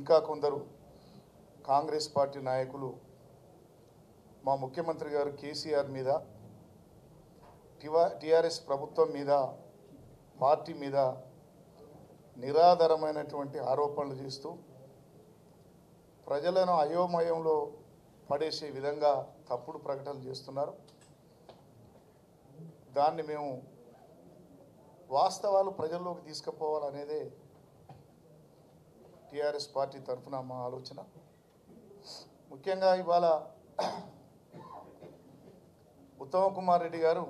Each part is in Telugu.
ఇంకా కొందరు కాంగ్రెస్ పార్టీ నాయకులు మా ముఖ్యమంత్రి గారు కేసీఆర్ మీద టిఆర్ఎస్ ప్రభుత్వం మీద పార్టీ మీద నిరాధారమైనటువంటి ఆరోపణలు చేస్తూ ప్రజలను అయోమయంలో పడేసే విధంగా తప్పుడు ప్రకటనలు చేస్తున్నారు. దాన్ని మేము వాస్తవాలు ప్రజల్లోకి తీసుకుపోవాలనేదే టిఆర్ఎస్ పార్టీ తరఫున మా ఆలోచన. ముఖ్యంగా ఇవాళ ఉత్తమ్ కుమార్ రెడ్డి గారు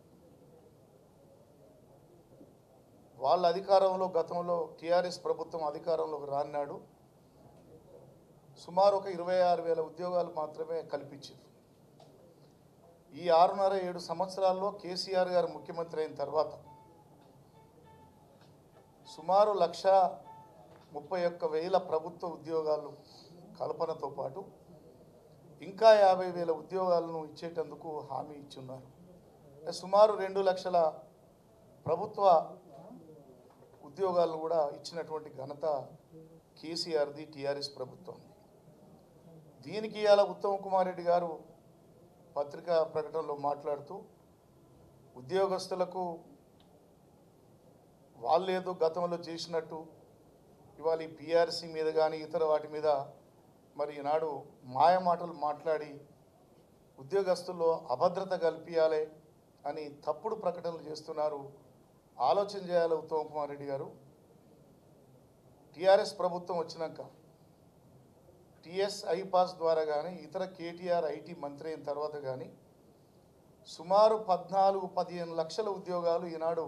వాళ్ళ అధికారంలో గతంలో టిఆర్ఎస్ ప్రభుత్వం అధికారంలోకి రాన్నాడు సుమారు ఒక 26,000 ఉద్యోగాలు మాత్రమే కల్పించారు. ఈ 6.5-7 సంవత్సరాల్లో కేసీఆర్ గారు ముఖ్యమంత్రి అయిన తర్వాత సుమారు 1,31,000 ప్రభుత్వ ఉద్యోగాలు కల్పనతో పాటు ఇంకా 50,000 ఉద్యోగాలను ఇచ్చేటందుకు హామీ ఇచ్చున్నారు. సుమారు 2 లక్షల ప్రభుత్వ ఉద్యోగాలను కూడా ఇచ్చినటువంటి ఘనత కేసీఆర్ది, టిఆర్ఎస్ ప్రభుత్వం. దీనికి ఇలా ఉత్తమ్ కుమార్ రెడ్డి గారు పత్రికా ప్రకటనలో మాట్లాడుతూ ఉద్యోగస్తులకు వాళ్ళేదో గతంలో చేసినట్టు ఇవాళ ఈ పిఆర్సీ మీద కానీ ఇతర వాటి మీద మరి ఈనాడు మాయ మాటలు మాట్లాడి ఉద్యోగస్తుల్లో అభద్రత కల్పించాలి అని తప్పుడు ప్రకటనలు చేస్తున్నారు. ఆలోచన చేయాలి ఉత్తమ్ కుమార్ రెడ్డి గారు. టిఆర్ఎస్ ప్రభుత్వం వచ్చినాక టిఎస్ ఐపాస్ ద్వారా కానీ ఇతర కేటీఆర్ ఐటీ మంత్రి అయిన తర్వాత కానీ సుమారు 14-15 లక్షల ఉద్యోగాలు ఈనాడు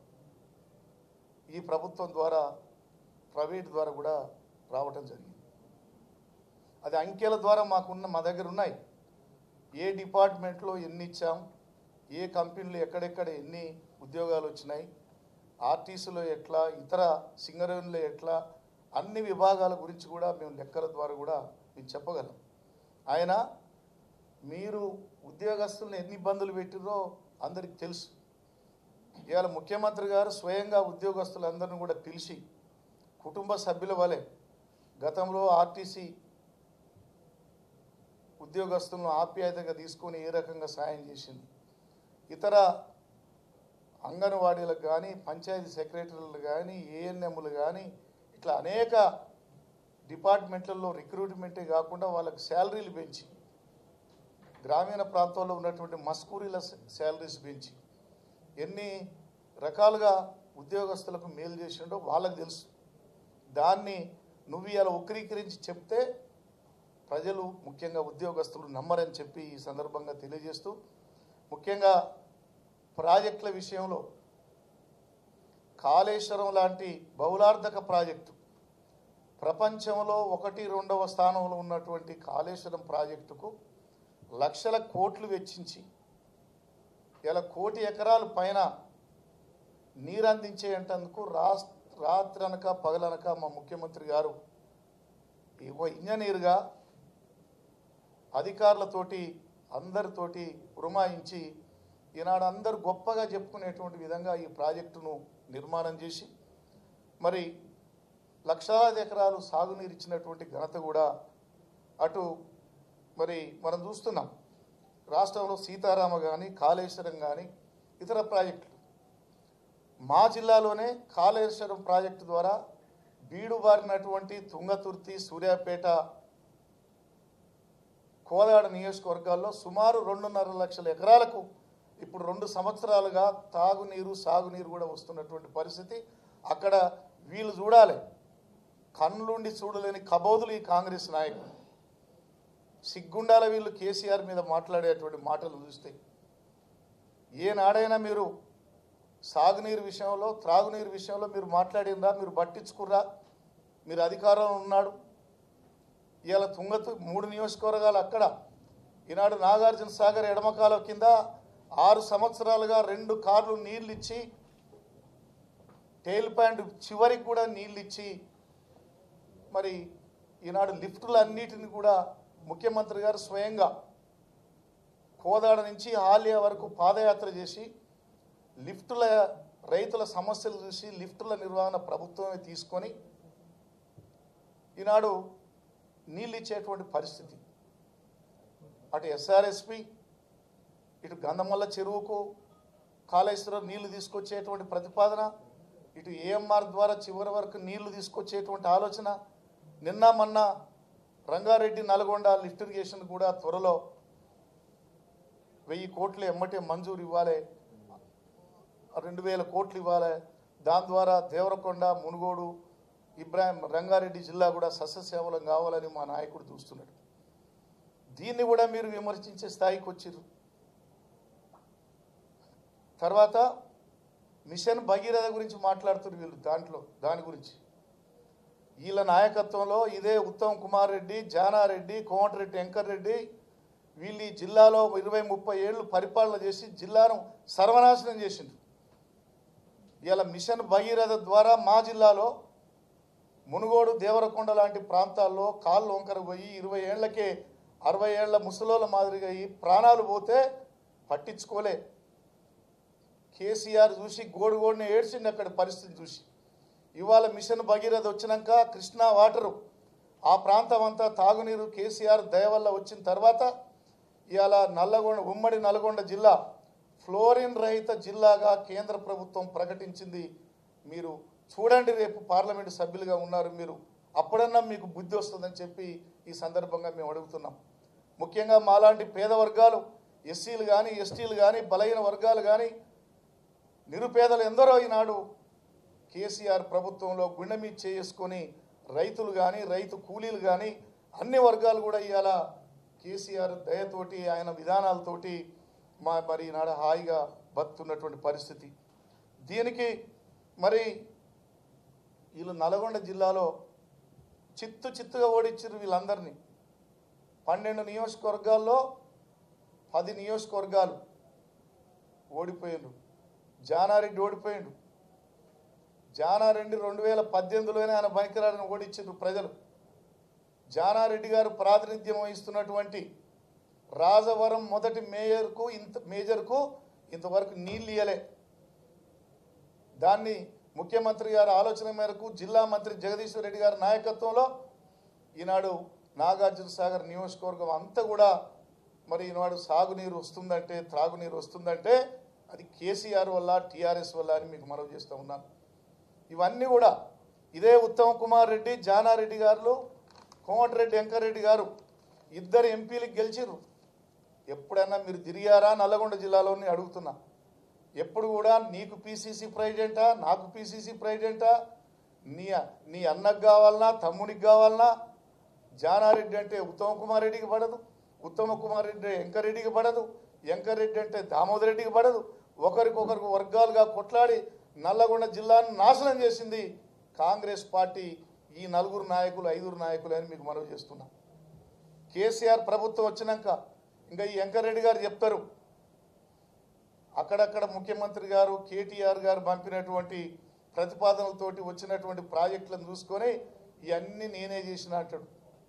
ఈ ప్రభుత్వం ద్వారా ప్రైవేట్ ద్వారా కూడా రావటం జరిగింది. అది అంకెల ద్వారా మా దగ్గర ఉన్నాయి. ఏ డిపార్ట్మెంట్లో ఎన్ని ఇచ్చాం, ఏ కంపెనీలు ఎక్కడెక్కడ ఎన్ని ఉద్యోగాలు వచ్చినాయి, ఆర్టీసీలో ఎట్లా, ఇతర సింగరేణిలో ఎట్లా, అన్ని విభాగాల గురించి కూడా మేము లెక్కల ద్వారా కూడా మేము చెప్పగలం. ఆయన మీరు ఉద్యోగస్తులను ఎన్ని ఇబ్బందులు పెట్టిరో అందరికీ తెలుసు. ఇవాళ ముఖ్యమంత్రి గారు స్వయంగా ఉద్యోగస్తులందరినీ కూడా పిలిచి కుటుంబ సభ్యుల వలె గతంలో ఆర్టీసీ ఉద్యోగస్తులను ఆప్యాయతగా తీసుకొని ఏ రకంగా సాయం చేసింది, ఇతర అంగన్వాడీలకు కానీ పంచాయతీ సెక్రటరీలు కానీ ఏఎన్ఎంలు కానీ ఇట్లా అనేక డిపార్ట్మెంట్లలో రిక్రూట్మెంటే కాకుండా వాళ్ళకి శాలరీలు పెంచి గ్రామీణ ప్రాంతాల్లో ఉన్నటువంటి మస్కూరీల శాలరీస్ పెంచి ఎన్ని రకాలుగా ఉద్యోగస్తులకు మేలు చేసిండో వాళ్ళకు తెలుసు. దాన్ని నువ్వు ఇలా ఉక్రీకరించి చెప్తే ప్రజలు ముఖ్యంగా ఉద్యోగస్తులు నమ్మరని చెప్పి ఈ సందర్భంగా తెలియజేస్తూ, ముఖ్యంగా ప్రాజెక్టుల విషయంలో కాళేశ్వరం లాంటి బహుళార్థక ప్రాజెక్టు ప్రపంచంలో 1-2వ స్థానంలో ఉన్నటువంటి కాళేశ్వరం ప్రాజెక్టుకు లక్షల కోట్లు వెచ్చించి ఇలా 1 కోటి ఎకరాల పైన నీరు అందించేందుకు రాత్రనక పగలనక మా ముఖ్యమంత్రి గారు ఒక ఇంజనీర్గా అధికారులతోటి అందరితోటి పురమాయించి ఈనాడు అందరూ గొప్పగా చెప్పుకునేటువంటి విధంగా ఈ ప్రాజెక్టును నిర్మాణం చేసి మరి లక్షలాది ఎకరాలు సాగునీరు ఇచ్చినటువంటి ఘనత కూడా అటు మరి మనం చూస్తున్నాం. రాష్ట్రంలో సీతారామ కానీ కాళేశ్వరం కానీ ఇతర ప్రాజెక్టులు మా జిల్లాలోనే కాళేశ్వరం ప్రాజెక్టు ద్వారా బీడుబారినటువంటి తుంగతుర్తి, సూర్యాపేట, కోదాడ నియోజకవర్గాల్లో సుమారు 2.5 లక్షల ఎకరాలకు ఇప్పుడు 2 సంవత్సరాలుగా తాగునీరు సాగునీరు కూడా వస్తున్నటువంటి పరిస్థితి. అక్కడ వీళ్ళు చూడాలి, కన్నులుండి చూడలేని కబోదులు ఈ కాంగ్రెస్ నాయకులు. సిగ్గుండాల వీళ్ళు కేసీఆర్ మీద మాట్లాడేటువంటి మాటలు చూస్తే. ఏనాడైనా మీరు సాగునీరు విషయంలో త్రాగునీరు విషయంలో మీరు మాట్లాడినరా, మీరు పట్టించుకుర్రా? మీరు అధికారంలో ఉన్నాడు. ఇవాళ 3 నియోజకవర్గాలు అక్కడ ఈనాడు నాగార్జున సాగర్ ఎడమకాలం కింద 6 సంవత్సరాలుగా 2 కార్లు నీళ్ళు ఇచ్చి టైల్ ప్యాంట్ చివరికి కూడా నీళ్ళు ఇచ్చి మరి ఈనాడు లిఫ్టులన్నిటిని కూడా ముఖ్యమంత్రి గారు స్వయంగా కోదాడ నుంచి ఆలియా వరకు పాదయాత్ర చేసి లిఫ్టుల రైతుల సమస్యలు చూసి లిఫ్టుల నిర్వహణ ప్రభుత్వమే తీసుకొని ఈనాడు నీళ్ళు ఇచ్చేటువంటి పరిస్థితి. అటు ఎస్ఆర్ఎస్పి, ఇటు గంధమల్ల చెరువుకు కాళేశ్వరం నీళ్లు తీసుకొచ్చేటువంటి ప్రతిపాదన, ఇటు ఏఎంఆర్ ద్వారా చివరి వరకు నీళ్లు తీసుకొచ్చేటువంటి ఆలోచన. నిన్న మొన్న రంగారెడ్డి నల్గొండ లిఫ్ట్ ఇరిగేషన్ కూడా త్వరలో 1000 కోట్లు ఎమ్మటే మంజూరు ఇవ్వాలి, 2000 కోట్లు ఇవ్వాలి. దాని ద్వారా దేవరకొండ, మునుగోడు, ఇబ్రాహిం రంగారెడ్డి జిల్లా కూడా సస్యశ్యామలం కావాలని మా నాయకుడు చూస్తున్నాడు. దీన్ని కూడా మీరు విమర్శించే స్థాయికి వచ్చారు. తర్వాత మిషన్ భగీరథ గురించి మాట్లాడుతున్నారు వీళ్ళు. దాని గురించి వీళ్ళ నాయకత్వంలో ఇదే ఉత్తమ్ కుమార్ రెడ్డి, జానారెడ్డి, కోమటిరెడ్డి వెంకటరెడ్డి వీళ్ళు ఈ జిల్లాలో 20-30 ఏళ్ళు పరిపాలన చేసి జిల్లాను సర్వనాశనం చేసిండ్రు. ఇలా మిషన్ భగీరథ ద్వారా మా జిల్లాలో మునుగోడు, దేవరకొండ లాంటి ప్రాంతాల్లో కాళ్ళు వంకర పోయి 20 ఏళ్లకే 60 ఏళ్ల ముసలోళ్ళ మాదిరిగా ఈ ప్రాణాలు పోతే పట్టించుకోలే. కేసీఆర్ చూసి గోడుగోడిని ఏడ్చిండి అక్కడ పరిస్థితి చూసి. ఇవాళ మిషన్ భగీరథ వచ్చినాక కృష్ణా వాటరు ఆ ప్రాంతం అంతా తాగునీరు కేసీఆర్ దయ వల్ల వచ్చిన తర్వాత ఇవాళ ఉమ్మడి నల్గొండ జిల్లా ఫ్లోరిన్ రహిత జిల్లాగా కేంద్ర ప్రభుత్వం ప్రకటించింది. మీరు చూడండి, రేపు పార్లమెంటు సభ్యులుగా ఉన్నారు మీరు, అప్పుడన్నా మీకు బుద్ధి వస్తుందని చెప్పి ఈ సందర్భంగా మేము అడుగుతున్నాం. ముఖ్యంగా మాలాంటి పేద వర్గాలు, ఎస్సీలు కానీ, ఎస్టీలు కానీ, బలహీన వర్గాలు కానీ, నిరుపేదలు ఎందరో ఈనాడు కేసీఆర్ ప్రభుత్వంలో గుండె మీద చేసుకొని రైతులు కానీ, రైతు కూలీలు కానీ అన్ని వర్గాలు కూడా ఇవాళ కేసీఆర్ దయతోటి ఆయన విధానాలతోటి మరి ఈనాడు హాయిగా బతున్నటువంటి పరిస్థితి. దీనికి మరి వీళ్ళు నల్గొండ జిల్లాలో చిత్తుగా ఓడించారు వీళ్ళందరినీ. 12 నియోజకవర్గాల్లో 10 నియోజకవర్గాలు ఓడిపోయారు. జానారెడ్డి ఓడిపోయాడు. జానారెడ్డి 2018లోనే ఆయన బనికిరాడని ఓడించారు ప్రజలు. జానారెడ్డి గారు ప్రాతినిధ్యం వహిస్తున్నటువంటి రాజవరం మొదటి మేజర్కు ఇంతవరకు నీళ్ళు ఇయ్యలే. దాన్ని ముఖ్యమంత్రి గారి ఆలోచన మేరకు జిల్లా మంత్రి జగదీశ్వర్ రెడ్డి గారి నాయకత్వంలో ఈనాడు నాగార్జున సాగర్ నియోజకవర్గం అంతా కూడా మరి ఈనాడు సాగునీరు వస్తుందంటే, త్రాగునీరు వస్తుందంటే అది కేసీఆర్ వల్ల, టీఆర్ఎస్ వల్ల అని మీకు మనవి చేస్తూ ఉన్నాను. ఇవన్నీ కూడా ఇదే ఉత్తమ్ కుమార్ రెడ్డి, జానారెడ్డి గారు, కోమటిరెడ్డి వెంకటరెడ్డి గారు ఇద్దరు ఎంపీలకు గెలిచిర్రు. ఎప్పుడైనా మీరు తిరిగారా నల్లగొండ జాలోని అడుగుతున్నా. ఎప్పుడు కూడా నీకు పీసీసీ ప్రెసిడెంటా, నాకు పీసీసీ ప్రెసిడెంటా, నీ అన్నకు కావాలన్నా, తమ్మునికి కావాలన్నా, జానారెడ్డి అంటే ఉత్తమ్ కుమార్ రెడ్డికి పడదు, ఉత్తమ కుమార్ రెడ్డి వెంకరెడ్డికి పడదు, వెంకరెడ్డి అంటే దామోదర్ రెడ్డికి పడదు. ఒకరికొకరికి వర్గాలుగా కొట్లాడి నల్లగొండ జిల్లాను నాశనం చేసింది కాంగ్రెస్ పార్టీ. ఈ 4 నాయకులు 5 నాయకులు అని మీకు మనవి చేస్తున్నా. కేసీఆర్ ప్రభుత్వం వచ్చినాక ఇంకా ఈ వెంకరెడ్డి గారు చెప్తారు, అక్కడక్కడ ముఖ్యమంత్రి గారు, కేటీఆర్ గారు పంపినటువంటి ప్రతిపాదనలతోటి వచ్చినటువంటి ప్రాజెక్టులను చూసుకొని ఇవన్నీ నేనే చేసిన అంటాడు.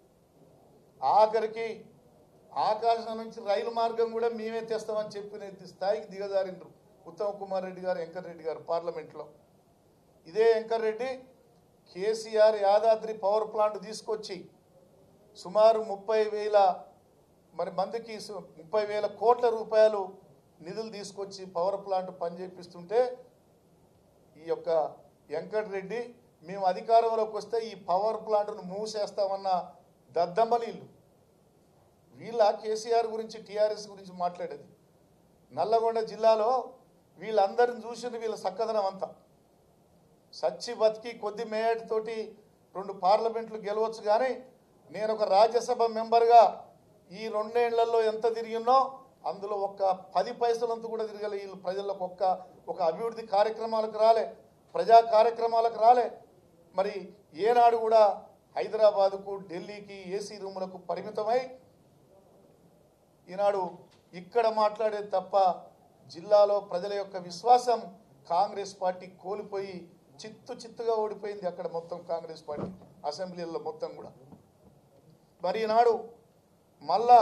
ఆఖరికి ఆకాశం నుంచి రైలు మార్గం కూడా మేమే తెస్తామని చెప్పిన స్థాయికి దిగజారిండ్రు ఉత్తమ్ కుమార్ రెడ్డి గారు, వెంకటరెడ్డి గారు పార్లమెంట్లో. ఇదే వెంకటరెడ్డి కేసీఆర్ యాదాద్రి పవర్ ప్లాంట్ తీసుకొచ్చి సుమారు 30,000 మందికి 30,000 కోట్ల రూపాయలు నిధులు తీసుకొచ్చి పవర్ ప్లాంట్ పనిచేపిస్తుంటే ఈ యొక్క వెంకటరెడ్డి మేము అధికారంలోకి వస్తే ఈ పవర్ ప్లాంట్ను మూసేస్తామన్న దద్దమ్మలీళ్ళు. వీళ్ళ కేసీఆర్ గురించి, టీఆర్ఎస్ గురించి మాట్లాడేది. నల్లగొండ జిల్లాలో వీళ్ళందరిని చూసింది వీళ్ళ చక్కదనం అంతా. సచ్చి బతికి కొద్ది మేయటితోటి 2 పార్లమెంట్లు గెలవచ్చు, కానీ నేను ఒక రాజ్యసభ మెంబర్గా ఈ 2 ఏళ్లలో ఎంత తిరిగినో అందులో ఒక్క 10 పైసలంతా కూడా తిరగలే. వీళ్ళు ప్రజలకు ఒక అభివృద్ధి కార్యక్రమాలకు రాలే, ప్రజా కార్యక్రమాలకు రాలే. మరి ఏనాడు కూడా హైదరాబాదుకు, ఢిల్లీకి ఏసీ రూములకు పరిమితమై ఈనాడు ఇక్కడ మాట్లాడేది తప్ప జిల్లాలో ప్రజల యొక్క విశ్వాసం కాంగ్రెస్ పార్టీ కోల్పోయి చిత్తుగా ఓడిపోయింది అక్కడ మొత్తం కాంగ్రెస్ పార్టీ అసెంబ్లీలో మొత్తం కూడా. మరి ఈనాడు మళ్ళా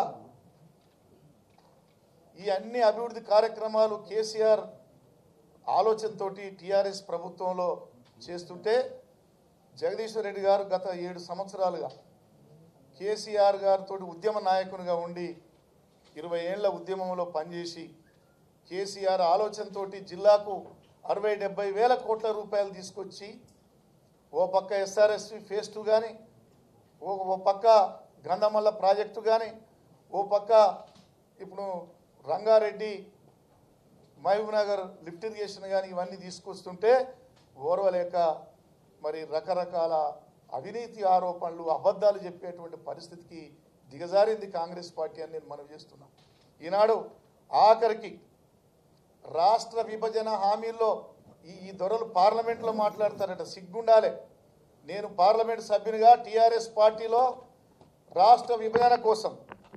ఈ అన్ని అభివృద్ధి కార్యక్రమాలు కేసీఆర్ ఆలోచనతోటి టీఆర్ఎస్ ప్రభుత్వంలో చేస్తుంటే జగదీశ్వర్ రెడ్డి గారు గత 7 సంవత్సరాలుగా కేసీఆర్ గారితో ఉద్యమ నాయకునిగా ఉండి 20 ఏళ్ల ఉద్యమంలో పనిచేసి కేసీఆర్ ఆలోచనతోటి జిల్లాకు 60-70 వేల కోట్ల రూపాయలు తీసుకొచ్చి ఓ పక్క ఎస్ఆర్ఎస్పి ఫేజ్ 2 కానీ ఓ పక్క గంధమల్ల ప్రాజెక్టు కానీ ఓ పక్క ఇప్పుడు రంగారెడ్డి మహబూబ్నగర్ లిఫ్ట్ ఇరిగేషన్ కానీ ఇవన్నీ తీసుకొస్తుంటే ఓర్వలేక మరి రకరకాల అవినీతి ఆరోపణలు అబద్ధాలు చెప్పేటువంటి పరిస్థితికి దిగజారింది కాంగ్రెస్ పార్టీ అని నేను మనవి చేస్తున్నాను. ఈనాడు ఆఖరికి రాష్ట్ర విభజన హామీల్లో ఈ దొరలు పార్లమెంట్లో మాట్లాడతారట, సిగ్గుండాలే. నేను పార్లమెంట్ సభ్యునిగా టీఆర్ఎస్ పార్టీలో రాష్ట్ర విభజన కోసం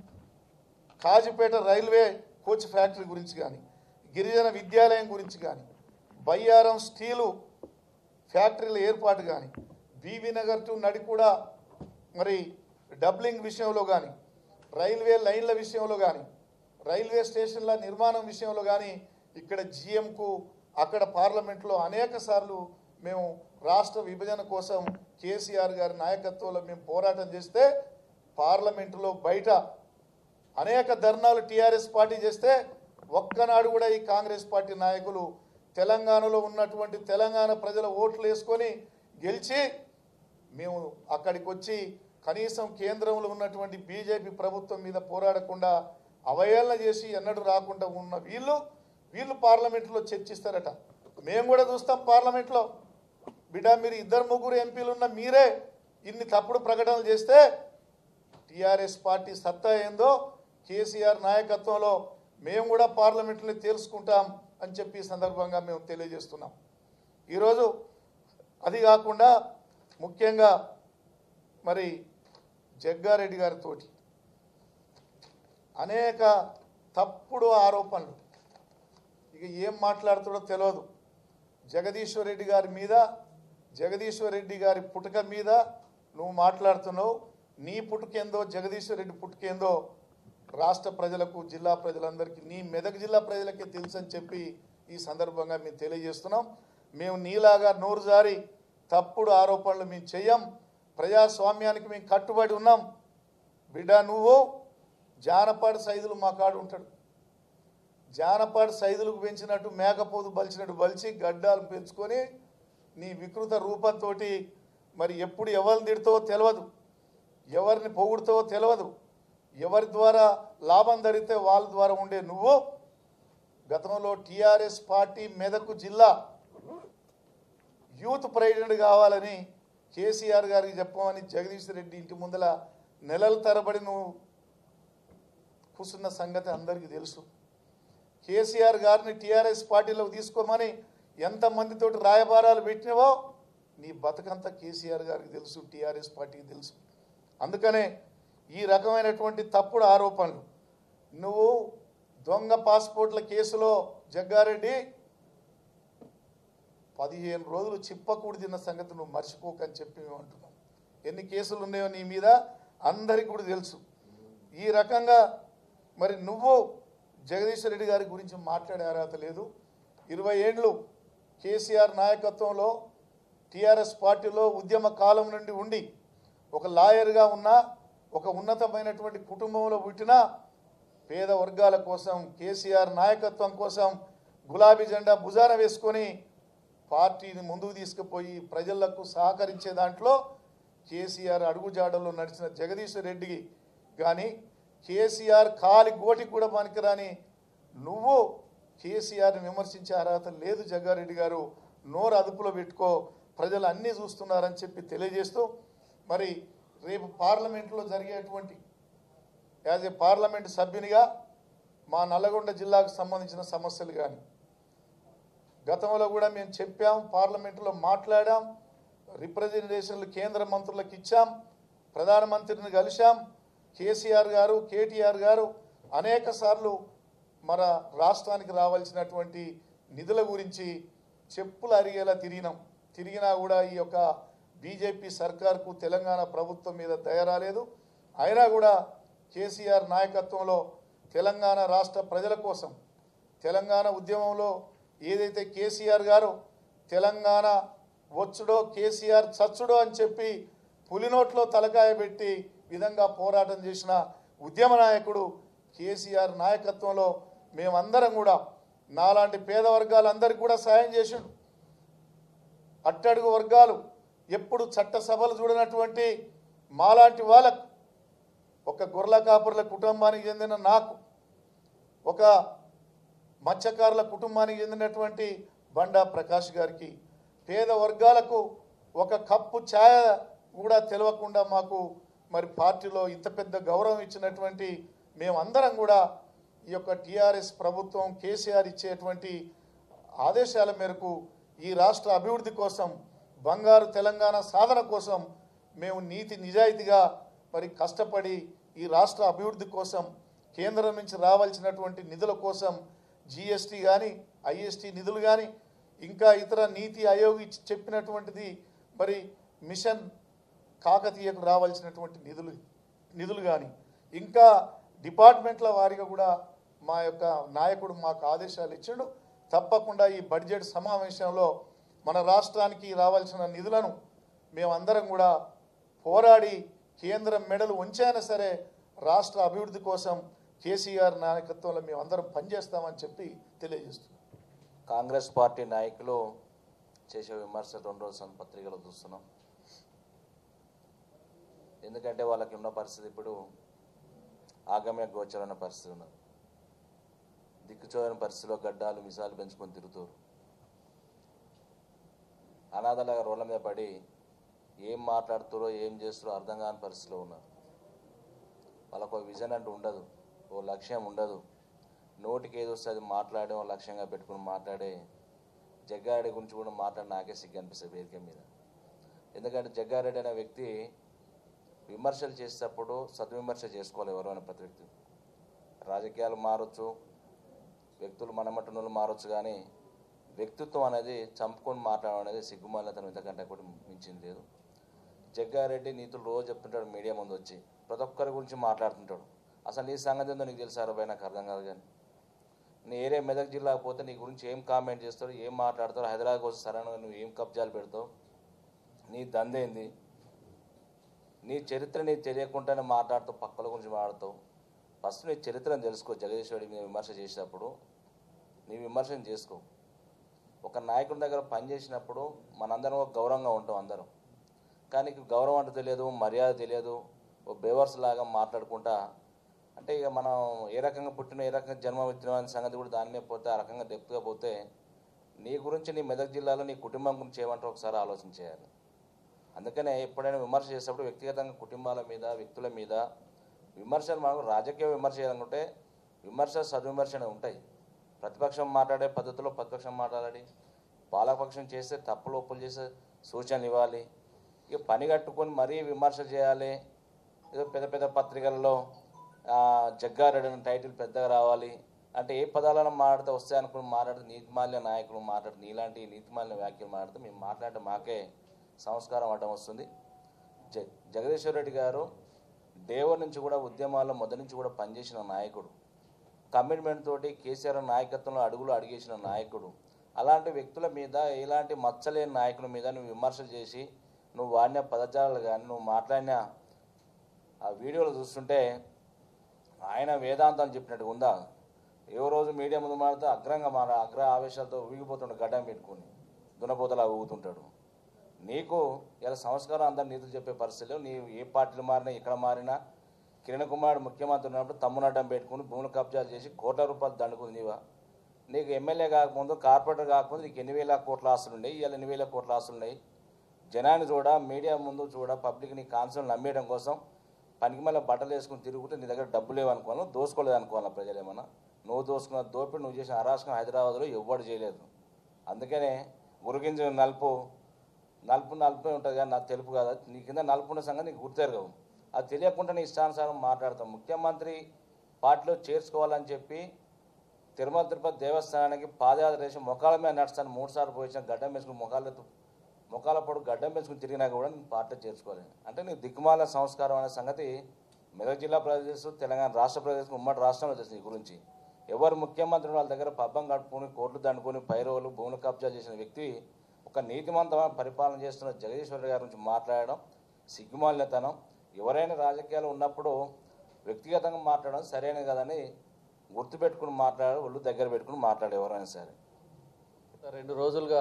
కాజీపేట రైల్వే కోచ్ ఫ్యాక్టరీ గురించి కానీ, గిరిజన విద్యాలయం గురించి కానీ, బయ్యారం స్టీలు ఫ్యాక్టరీల ఏర్పాటు కానీ, బీబీ నగర్ టు నడికూడ మరి డబ్లింగ్ విషయంలో కానీ, రైల్వే లైన్ల విషయంలో కానీ, రైల్వే స్టేషన్ల నిర్మాణం విషయంలో కానీ ఇక్కడ జీఎంకు అక్కడ పార్లమెంట్లో అనేక సార్లు మేము రాష్ట్ర విభజన కోసం కేసీఆర్ గారి నాయకత్వంలో మేము పోరాటం చేస్తే పార్లమెంటులో బయట అనేక ధర్నాలు టీఆర్ఎస్ పార్టీ చేస్తే ఒక్కనాడు కూడా ఈ కాంగ్రెస్ పార్టీ నాయకులు తెలంగాణలో ఉన్నటువంటి తెలంగాణ ప్రజల ఓట్లు వేసుకొని గెలిచి మేము అక్కడికి వచ్చి కనీసం కేంద్రంలో ఉన్నటువంటి బీజేపీ ప్రభుత్వం మీద పోరాడకుండా అవహేళన చేసి ఎన్నడూ రాకుండా ఉన్న వీళ్ళు పార్లమెంట్లో చర్చిస్తారట. మేము కూడా చూస్తాం పార్లమెంట్లో. బిడ్డ మీరు 2-3 ఎంపీలు ఉన్న మీరే ఇన్ని తప్పుడు ప్రకటనలు చేస్తే టీఆర్ఎస్ పార్టీ సత్తా ఏందో కేసీఆర్ నాయకత్వంలో మేము కూడా పార్లమెంట్లో తెలుసుకుంటాం అని చెప్పి ఈ సందర్భంగా మేము తెలియజేస్తున్నాం. ఈరోజు అది కాకుండా ముఖ్యంగా మరి జగ్గారెడ్డి గారితో అనేక తప్పుడు ఆరోపణలు, ఇక ఏం మాట్లాడుతాడో తెలియదు. జగదీశ్వర్ రెడ్డి గారి మీద, జగదీశ్వర్ రెడ్డి గారి పుట్టుక మీద నువ్వు మాట్లాడుతున్నావు. నీ పుట్టుకేందో జగదీశ్వర్ రెడ్డి పుట్టుకేందో రాష్ట్ర ప్రజలకు, జిల్లా ప్రజలందరికీ, నీ మెదక్ జిల్లా ప్రజలకే తెలుసు అని చెప్పి ఈ సందర్భంగా మేము తెలియజేస్తున్నాం. మేము నీలాగా నోరు జారి తప్పుడు ఆరోపణలు మేము చెయ్యం. ప్రజాస్వామ్యానికి మేము కట్టుబడి ఉన్నాం. బిడ్డ నువ్వు జానపాడు సైదులు మా కాడు ఉంటాడు. జానపాడు సైదులకు పెంచినట్టు మేకపోతు బలిచినట్టు బలిచి గడ్డాలు పెంచుకొని నీ వికృత రూపంతో మరి ఎప్పుడు ఎవరిని తిడతావో తెలియదు, ఎవరిని పొగుడుతావో తెలియదు, ఎవరి ద్వారా లాభం జరిగితే వాళ్ళ ద్వారా ఉండే నువ్వు గతంలో టీఆర్ఎస్ పార్టీ మెదక్ జిల్లా యూత్ ప్రెసిడెంట్ కావాలని కేసీఆర్ గారికి చెప్పమని జగదీశ్వర్ రెడ్డి ఇంటి ముందల నెలల తరబడి నువ్వు కూర్చున్న సంగతి అందరికీ తెలుసు. కేసీఆర్ గారిని టీఆర్ఎస్ పార్టీలోకి తీసుకోమని ఎంతమందితోటి రాయబారాలు పెట్టినవో నీ బతుకంతా కేసీఆర్ గారికి తెలుసు, టీఆర్ఎస్ పార్టీకి తెలుసు. అందుకనే ఈ రకమైనటువంటి తప్పుడు ఆరోపణలు, నువ్వు దొంగ పాస్పోర్ట్ల కేసులో జగ్గారెడ్డి 15 రోజులు చిప్పకూడి తిన్న సంగతి నువ్వు మర్చిపోకని చెప్పి మేము అంటున్నాం. ఎన్ని కేసులు ఉన్నాయో నీ మీద అందరికీ కూడా తెలుసు. ఈ రకంగా మరి నువ్వు జగదీశ్వర్ రెడ్డి గారి గురించి మాట్లాడే అర్హత లేదు. 20 ఏళ్ళు కేసీఆర్ నాయకత్వంలో టీఆర్ఎస్ పార్టీలో ఉద్యమ కాలం నుండి ఉండి ఒక లాయర్గా ఉన్న, ఒక ఉన్నతమైనటువంటి కుటుంబంలో పుట్టిన పేద వర్గాల కోసం, కేసీఆర్ నాయకత్వం కోసం గులాబీ జెండా భుజాన వేసుకొని పార్టీని ముందుకు తీసుకుపోయి ప్రజలకు సహకరించే దాంట్లో కేసీఆర్ అడుగుజాడల్లో నడిచిన జగదీశ్వర్ రెడ్డికి కానీ, కేసీఆర్ కాలి గోటికి కూడా పనికిరాని నువ్వు కేసీఆర్ని విమర్శించే అర్హత లేదు. జగ్గారెడ్డి గారు నోరు అదుపులో పెట్టుకో, ప్రజలు అన్నీ చూస్తున్నారని చెప్పి తెలియజేస్తూ మరి రేపు పార్లమెంట్లో జరిగేటువంటి యాజ్ ఏ పార్లమెంట్ సభ్యునిగా మా నల్లగొండ జిల్లాకు సంబంధించిన సమస్యలు కానీ గతంలో కూడా మేము చెప్పాం, పార్లమెంట్లో మాట్లాడాం, రిప్రజెంటేషన్లు కేంద్ర మంత్రులకు ఇచ్చాం, ప్రధానమంత్రిని కలిశాం. కేసీఆర్ గారు, కేటీఆర్ గారు అనేక సార్లు మన రాష్ట్రానికి రావాల్సినటువంటి నిధుల గురించి చెప్పులు అరిగేలా తిరిగినా కూడా ఈ యొక్క బీజేపీ సర్కార్కు తెలంగాణ ప్రభుత్వం మీద దయ రాలేదు. అయినా కూడా కేసీఆర్ నాయకత్వంలో తెలంగాణ రాష్ట్ర ప్రజల కోసం, తెలంగాణ ఉద్యమంలో ఏదైతే కేసీఆర్ గారు తెలంగాణ వచ్చుడో కేసీఆర్ చచ్చుడో అని చెప్పి పులినోట్లో తలకాయ పెట్టి విధంగా పోరాటం చేసిన ఉద్యమ నాయకుడు కేసీఆర్ నాయకత్వంలో మేమందరం కూడా నాలాంటి పేద వర్గాలందరికీ కూడా సాయం చేసిండు. అట్టడుగు వర్గాలు ఎప్పుడు చట్టసభలు చూడనటువంటి మాలాంటి వాళ్ళకు, ఒక గొర్రెల కాపుర్ల కుటుంబానికి చెందిన నాకు, ఒక మత్స్యకారుల కుటుంబానికి చెందినటువంటి బండా ప్రకాష్ గారికి, పేద వర్గాలకు ఒక కప్పు ఛాయ కూడా తెలియకుండా మాకు మరి పార్టీలో ఇంత పెద్ద గౌరవం ఇచ్చినటువంటి మేమందరం కూడా ఈ యొక్క టీఆర్ఎస్ ప్రభుత్వం కేసీఆర్ ఇచ్చేటువంటి ఆదేశాల మేరకు ఈ రాష్ట్ర అభివృద్ధి కోసం, బంగారు తెలంగాణ సాధన కోసం మేము నీతి నిజాయితీగా మరి కష్టపడి ఈ రాష్ట్ర అభివృద్ధి కోసం కేంద్రం నుంచి రావాల్సినటువంటి నిధుల కోసం జిఎస్టీ కానీ ఐఎస్టీ నిధులు కానీ ఇంకా ఇతర నీతి ఆయోగ్ చెప్పినటువంటిది మరి మిషన్ కాకతీయకు రావాల్సినటువంటి నిధులు కానీ ఇంకా డిపార్ట్మెంట్ల వారిగా కూడా మా యొక్క నాయకుడు మాకు ఆదేశాలు ఇచ్చాడు. తప్పకుండా ఈ బడ్జెట్ సమావేశంలో మన రాష్ట్రానికి రావాల్సిన నిధులను మేమందరం కూడా పోరాడి కేంద్రం మెడలు ఉంచైనా సరే రాష్ట్ర అభివృద్ధి కోసం కేసీఆర్ నాయకత్వంలో మేమందరం పనిచేస్తామని చెప్పి తెలియజేస్తున్నాం. కాంగ్రెస్ పార్టీ నాయకులు చేసే విమర్శ 2 రోజుల పత్రికలు చూస్తున్నాం. ఎందుకంటే వాళ్ళకి ఉన్న పరిస్థితి ఇప్పుడు ఆగమ్య గోచరమైన పరిస్థితి ఉన్నది. దిక్కుచోని పరిస్థితిలో గడ్డాలు మిసాలు పెంచుకొని తిరుగుతారు. అనాథలాగా రోడ్ల మీద పడి ఏం మాట్లాడుతారో ఏం చేస్తారో అర్థం కాని పరిస్థితిలో ఉన్నారు. వాళ్ళకు విజన్ అంటూ ఉండదు, ఓ లక్ష్యం ఉండదు. నోటికి ఏది వస్తే అది మాట్లాడే లక్ష్యంగా పెట్టుకుని మాట్లాడే జగ్గారెడ్డి గురించి కూడా మాట్లాడి నాకే సిగ్గు అనిపిస్తుంది వేదిక మీద. ఎందుకంటే జగ్గారెడ్డి అనే వ్యక్తి విమర్శలు చేసేటప్పుడు సద్విమర్శ చేసుకోవాలి. ఎవరైనా ప్రతి వ్యక్తి రాజకీయాలు మారచ్చు, వ్యక్తులు మనమట్టునులు మారచ్చు, కానీ వ్యక్తిత్వం అనేది చంపుకొని మాట్లాడడం అనేది సిగ్గుమాలితనం ఇంతకంటే కూడా మించింది లేదు. జగ్గారెడ్డి నీతులు రోజు చెప్తుంటాడు, మీడియా ముందు వచ్చి ప్రతి ఒక్కరి గురించి మాట్లాడుతుంటాడు. అసలు నీ సంగతి ఏందో నీకు తెలుసు 60 నాకు అర్థం కాదు. కానీ నీ ఏరియా మెదక్ జిల్లాకు పోతే నీ గురించి ఏం కామెంట్ చేస్తావు, ఏం మాట్లాడతావు, హైదరాబాద్కి వస్తే సరైన నువ్వు ఏం కబ్జాలు పెడతావు, నీ దందేంది, నీ చరిత్ర నీకు తెలియకుండానే మాట్లాడుతావు, పక్కల గురించి మాట్లాడతావు. ఫస్ట్ నీ చరిత్రను తెలుసుకో. జగదీశ్వరుడి మీద విమర్శ చేసినప్పుడు నీ విమర్శను చేసుకో. ఒక నాయకుడి దగ్గర పనిచేసినప్పుడు మనందరం ఒక గౌరవంగా ఉంటాం అందరం. కానీ గౌరవం అంటే తెలియదు, మర్యాద తెలియదు, ఓ బేవర్స్ లాగా మాట్లాడుకుంటా అంటే ఇక మనం ఏ రకంగా పుట్టిన ఏ రకంగా జన్మ ఎత్తిన సంగతి కూడా దాని మీద పోతే ఆ రకంగా డెప్త్గా పోతే నీ గురించి నీ మెదక్ జిల్లాలో నీ కుటుంబం గురించి ఏమంటారో ఒకసారి ఆలోచన చేయాలి. అందుకనే ఎప్పుడైనా విమర్శ చేసేటప్పుడు వ్యక్తిగతంగా కుటుంబాల మీద వ్యక్తుల మీద విమర్శలు మనం రాజకీయ విమర్శ చేయాలనుకుంటే విమర్శ సద్విమర్శనే ఉంటాయి. ప్రతిపక్షం మాట్లాడే పద్ధతిలో ప్రతిపక్షం మాట్లాడాలి, పాలకపక్షం చేస్తే తప్పులు ఒప్పులు చేస్తే సూచనలు ఇవ్వాలి. ఇక పని కట్టుకొని మరీ విమర్శ చేయాలి, ఏదో పెద్ద పెద్ద పత్రికల్లో జగ్గారెడ్డి అనే టైటిల్ పెద్దగా రావాలి అంటే ఏ పదాలను మాట్లాడితే వస్తాయి అనుకుని మాట్లాడితే నీతిమాల్య నాయకులు మాట్లాడితే నీలాంటి నీతిమాల్య వ్యాఖ్యలు మాట్లాడితే మేము మాట్లాడితే మాకే సంస్కారం అడ్డం వస్తుంది. జగదీశ్వర్ రెడ్డి గారు దేవర్ నుంచి కూడా ఉద్యమాల్లో మొదటి నుంచి కూడా పనిచేసిన నాయకుడు, కమిట్మెంట్ తోటి కేసీఆర్ నాయకత్వంలో అడుగులు అడిగేసిన నాయకుడు. అలాంటి వ్యక్తుల మీద ఎలాంటి మచ్చలేని నాయకుల మీద నువ్వు విమర్శలు చేసి నువ్వు వాడిన పదజాలాలు కానీ నువ్వు మాట్లాడిన ఆ వీడియోలు చూస్తుంటే ఆయన వేదాంతం చెప్పినట్టు ఉందా? ఏ రోజు మీడియా ముందు మాట్లాడితే అగ్ర ఆవేశాలతో ఊగిపోతుంటాడు, గడ్డం పెట్టుకుని దున్నపోతలా ఊగుతుంటాడు. నీకు ఇలా సంస్కారం అందరు నీతులు చెప్పే పరిస్థితులు నీవు ఏ పార్టీలు మారినా ఇక్కడ మారినా కిరణ్ కుమార్ ముఖ్యమంత్రి ఉన్నప్పుడు తమ్ముని అడ్డం పెట్టుకుని భూములు కబ్జాలు చేసి కోట్ల రూపాయలు దండుకుంది నీవా? నీకు ఎమ్మెల్యే కాకముందు కార్పొరేటర్ కాకముందు నీకు 8,000 కోట్ల ఆస్తులు ఉన్నాయి, ఇవాళ 8,000 కోట్ల ఆస్తులు ఉన్నాయి. జనాన్ని చూడ మీడియా ముందు చూడ పబ్లిక్ నీ కాన్సెప్ట్ నమ్మేయడం కోసం పనికి మళ్ళీ బట్టలు వేసుకుని తిరుగుతుంటే నీ దగ్గర డబ్బు లేవనుకోవాలి, దోసుకోలేదు అనుకోవాలి ప్రజలు. ఏమన్నా నువ్వు దోసుకున్న దోపిడి నువ్వు చేసిన అరాచకం హైదరాబాద్లో ఎవ్వడు చేయలేదు. అందుకనే గురిగింజ నలుపు ఉంటుంది కానీ నాకు తెలుపు కదా, నీ కింద నలుపు ఉన్న సంగతి నీకు గుర్తెరగవు. అది తెలియకుండా నీ ఇష్టానుసారం మాట్లాడతాం. ముఖ్యమంత్రి పార్టీలో చేర్చుకోవాలని చెప్పి తిరుమల తిరుపతి దేవస్థానానికి పాదయాత్ర చేసి మొఖాల మీద నడుస్తాను 3 సార్లు పోయించిన గడ్డం వేసుకుని మొఖాల పొడు గడ్డం వేసుకుని తిరిగినా కూడా నేను పార్టీలో చేర్చుకోలేదు అంటే నీకు దిక్కుమాల సంస్కారం అనే సంగతి మెదక్ జిల్లా ప్రజలు తెలంగాణ రాష్ట్ర ప్రజలకు ఉమ్మడి రాష్ట్రంలో తెలుసు. నీ గురించి ఎవరు ముఖ్యమంత్రి వాళ్ళ దగ్గర పబ్బం కట్టుకుని కోట్లు దండుకొని పైరోలు భూములు కబ్జా చేసిన వ్యక్తి ఒక నీతివంతమైన పరిపాలన చేస్తున్న జగదీశ్వర్ రెడ్డి గారి గురించి మాట్లాడడం సిగ్గుమాలినతనం. ఎవరైనా రాజకీయాలు ఉన్నప్పుడు వ్యక్తిగతంగా మాట్లాడడం సరైనది కదని గుర్తుపెట్టుకుని మాట్లాడారు, ఒళ్ళు దగ్గర పెట్టుకుని మాట్లాడే ఎవరైనా సరే. 2 రోజులుగా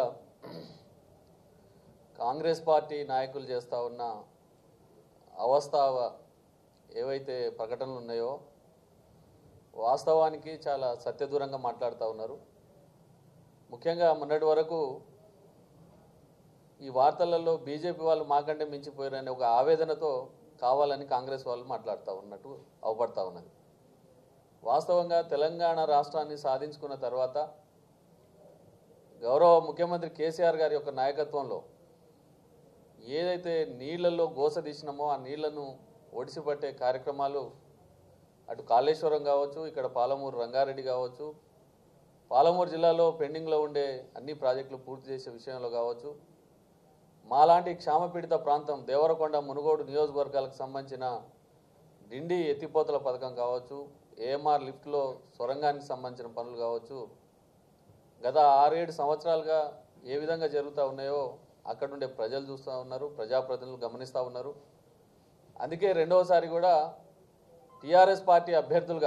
కాంగ్రెస్ పార్టీ నాయకులు చేస్తూ ఉన్న అవస్థావ ఏవైతే ప్రకటనలు ఉన్నాయో వాస్తవానికి చాలా సత్యదూరంగా మాట్లాడుతూ ఉన్నారు. ముఖ్యంగా మొన్నటి వరకు ఈ వార్తలలో బీజేపీ వాళ్ళు మాకంటే మించిపోయారనే ఒక ఆవేదనతో కావాలని కాంగ్రెస్ వాళ్ళు మాట్లాడుతూ ఉన్నట్టు అవపడతా ఉన్నది. వాస్తవంగా తెలంగాణ రాష్ట్రాన్ని సాధించుకున్న తర్వాత గౌరవ ముఖ్యమంత్రి కేసీఆర్ గారి యొక్క నాయకత్వంలో ఏదైతే నీళ్లలో గోస తీసినామో ఆ నీళ్లను ఒడిసిపట్టే కార్యక్రమాలు అటు కాళేశ్వరం కావచ్చు, ఇక్కడ పాలమూరు రంగారెడ్డి కావచ్చు, పాలమూరు జిల్లాలో పెండింగ్లో ఉండే అన్ని ప్రాజెక్టులు పూర్తి చేసే విషయంలో కావచ్చు, మాలాంటి క్షామపీడిత ప్రాంతం దేవరకొండ మునుగోడు నియోజకవర్గాలకు సంబంధించిన డిండి ఎత్తిపోతల పథకం కావచ్చు, ఏఎంఆర్ లిఫ్ట్లో సొరంగానికి సంబంధించిన పనులు కావచ్చు, గత 6-7 సంవత్సరాలుగా ఏ విధంగా జరుగుతూ ఉన్నాయో అక్కడ ఉండే ప్రజలు చూస్తూ ఉన్నారు, ప్రజాప్రతినిధులు గమనిస్తూ ఉన్నారు. అందుకే రెండవసారి కూడా టీఆర్ఎస్ పార్టీ అభ్యర్థులుగా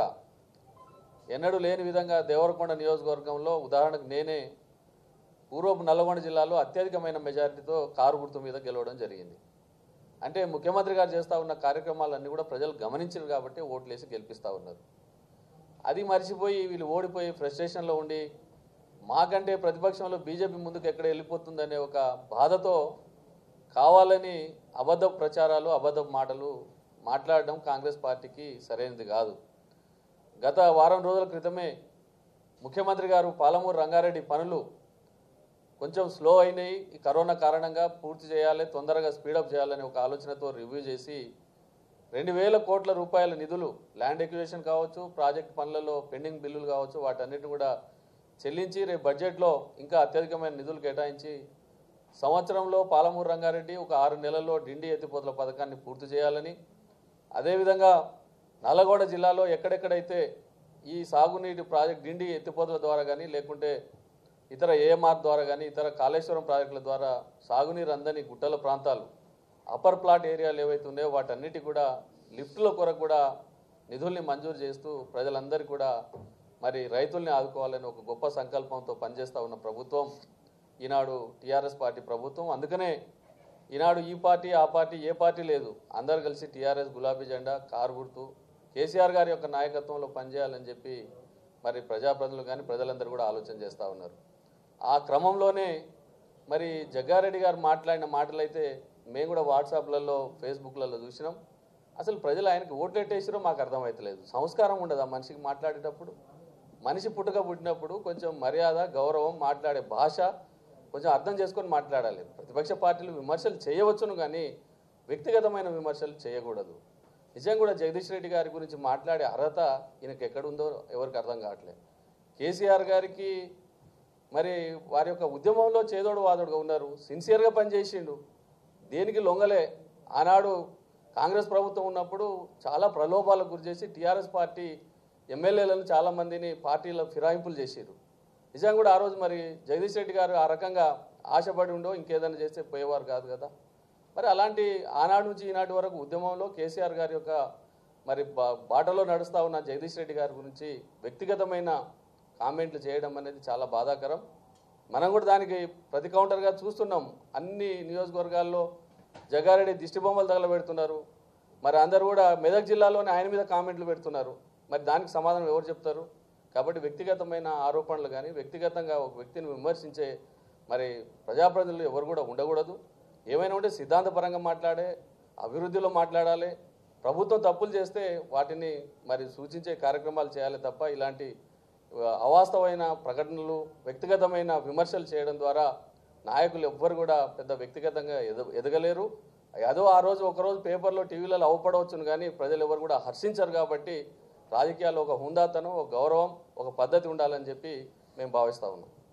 ఎన్నడూ లేని విధంగా దేవరకొండ నియోజకవర్గంలో ఉదాహరణకు నేనే పూర్వపు నల్లగొండ జిల్లాలో అత్యధికమైన మెజారిటీతో కారు గుర్తు మీద గెలవడం జరిగింది. అంటే ముఖ్యమంత్రి గారు చేస్తూ ఉన్న కార్యక్రమాలన్నీ కూడా ప్రజలు గమనించారు కాబట్టి ఓట్లేసి గెలిపిస్తూ ఉన్నారు. అది మర్చిపోయి వీళ్ళు ఓడిపోయి ఫ్రస్ట్రేషన్లో ఉండి మాకంటే ప్రతిపక్షంలో బీజేపీ ముందుకు ఎక్కడ వెళ్ళిపోతుందనే ఒక బాధతో కావాలని అబద్ధ ప్రచారాలు అబద్ధ మాటలు మాట్లాడడం కాంగ్రెస్ పార్టీకి సరైనది కాదు. గత వారం రోజుల క్రితమే ముఖ్యమంత్రి గారు పాలమూరు రంగారెడ్డి పనులు కొంచెం స్లో అయినాయి, ఈ కరోనా కారణంగా పూర్తి చేయాలి, తొందరగా స్పీడప్ చేయాలని ఒక ఆలోచనతో రివ్యూ చేసి 2,000 కోట్ల రూపాయల నిధులు ల్యాండ్ ఎక్విజిషన్ కావచ్చు, ప్రాజెక్ట్ పనులలో పెండింగ్ బిల్లులు కావచ్చు, వాటన్నిటిని కూడా చెల్లించి రేపు బడ్జెట్లో ఇంకా అత్యధికమైన నిధులు కేటాయించి సంవత్సరంలో పాలమూరు రంగారెడ్డి ఒక 6 నెలల్లో డిండి ఎత్తిపోతల పథకాన్ని పూర్తి చేయాలని, అదేవిధంగా నల్లగొండ జిల్లాలో ఎక్కడెక్కడైతే ఈ సాగునీటి ప్రాజెక్ట్ డిండి ఎత్తిపోతల ద్వారా కానీ లేకుంటే ఇతర ఏఎంఆర్ ద్వారా కానీ ఇతర కాళేశ్వరం ప్రాజెక్టుల ద్వారా సాగునీరు అందని గుట్టల ప్రాంతాలు అప్పర్ ప్లాట్ ఏరియాలు ఏవైతే ఉన్నాయో వాటన్నిటి కూడా లిఫ్టుల కొరకు కూడా నిధుల్ని మంజూరు చేస్తూ ప్రజలందరికీ కూడా మరి రైతుల్ని ఆదుకోవాలని ఒక గొప్ప సంకల్పంతో పనిచేస్తూ ఉన్న ప్రభుత్వం ఈనాడు టీఆర్ఎస్ పార్టీ ప్రభుత్వం. అందుకనే ఈనాడు ఈ పార్టీ ఆ పార్టీ ఏ పార్టీ లేదు, అందరు కలిసి టీఆర్ఎస్ గులాబీ జెండా కారు గుర్తు కేసీఆర్ గారి యొక్క నాయకత్వంలో పనిచేయాలని చెప్పి మరి ప్రజాప్రతినిధులు కానీ ప్రజలందరూ కూడా ఆలోచన చేస్తూ ఉన్నారు. ఆ క్రమంలోనే మరి జగ్గారెడ్డి గారు మాట్లాడిన మాటలైతే మేము కూడా వాట్సాప్లలో ఫేస్బుక్లలో చూసినాం. అసలు ప్రజలు ఆయనకి ఓట్లెట్టేసిరో మాకు అర్థమవుతలేదు. సంస్కారం ఉండదు ఆ మనిషికి మాట్లాడేటప్పుడు. మనిషి పుట్టినప్పుడు కొంచెం మర్యాద గౌరవం మాట్లాడే భాష కొంచెం అర్థం చేసుకొని మాట్లాడాలి. ప్రతిపక్ష పార్టీలు విమర్శలు చేయవచ్చును కానీ వ్యక్తిగతమైన విమర్శలు చేయకూడదు. నిజంగా కూడా జగదీష్ రెడ్డి గారి గురించి మాట్లాడే అర్హత ఈయనకి ఎక్కడుందో ఎవరికి అర్థం కావట్లేదు. కేసీఆర్ గారికి మరి వారి యొక్క ఉద్యమంలో చేదోడు వాదోడుగా ఉన్నారు, సిన్సియర్గా పనిచేసిండు, దేనికి లొంగలే. ఆనాడు కాంగ్రెస్ ప్రభుత్వం ఉన్నప్పుడు చాలా ప్రలోభాలకు గురి చేసి టీఆర్ఎస్ పార్టీ ఎమ్మెల్యేలను చాలామందిని పార్టీలో ఫిరాయింపులు చేశారు. నిజంగా కూడా ఆ రోజు మరి జగదీష్ రెడ్డి గారు ఆ రకంగా ఆశపడి ఉండో ఇంకేదైనా చేస్తే పోయేవారు కాదు కదా. మరి అలాంటి ఆనాడు నుంచి ఈనాటి వరకు ఉద్యమంలో కేసీఆర్ గారి యొక్క మరి బాటలో నడుస్తూ ఉన్న జగదీష్ రెడ్డి గారి గురించి వ్యక్తిగతమైన కామెంట్లు చేయడం అనేది చాలా బాధాకరం. మనం కూడా దానికి ప్రతి కౌంటర్గా చూస్తున్నాం. అన్ని నియోజకవర్గాల్లో జగ్గారెడ్డి దిష్టి బొమ్మలు తగలబెడుతున్నారు. మరి అందరూ కూడా మెదక్ జిల్లాలోనే ఆయన మీద కామెంట్లు పెడుతున్నారు. మరి దానికి సమాధానం ఎవరు చెప్తారు? కాబట్టి వ్యక్తిగతమైన ఆరోపణలు కానీ వ్యక్తిగతంగా ఒక వ్యక్తిని విమర్శించే మరి ప్రజాప్రతినిధులు ఎవరు కూడా ఉండకూడదు. ఏమైనా ఉంటే సిద్ధాంతపరంగా మాట్లాడే, అభివృద్ధిలో మాట్లాడాలి. ప్రభుత్వం తప్పులు చేస్తే వాటిని మరి సూచించే కార్యక్రమాలు చేయాలి తప్ప ఇలాంటి అవాస్తవమైన ప్రకటనలు వ్యక్తిగతమైన విమర్శలు చేయడం ద్వారా నాయకులు ఎవ్వరు కూడా పెద్ద వ్యక్తిగతంగా ఎదగలేరు. అదో ఆ రోజు ఒకరోజు పేపర్లో టీవీలలో అవపడవచ్చును కానీ ప్రజలు ఎవరు కూడా హర్షించరు. కాబట్టి రాజకీయాల్లో ఒక హుందాతనం, ఒక గౌరవం, ఒక పద్ధతి ఉండాలని చెప్పి మేము భావిస్తూ ఉన్నాం.